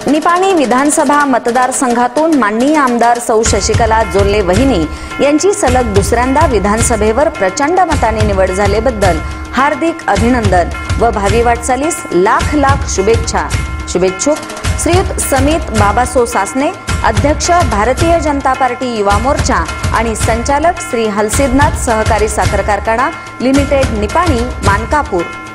निपाणी विधानसभा मतदारसंघातून माननीय आमदार सौ शशिकला जोल्ले वहिनी यांची सलग दुसऱ्यांदा विधानसभेवर प्रचंड मताने निवड झाल्याबद्दल हार्दिक अभिनंदन व भावी वाटचालीस लाख लाख शुभेच्छा। शुभेच्छुक श्रीयुत समित बाबासो सासने, अध्यक्ष भारतीय जनता पार्टी युवा मोर्चा आणि संचालक श्री हलसिद्धनाथ सहकारी साखर कारखाना लिमिटेड निपाणी मानकापूर।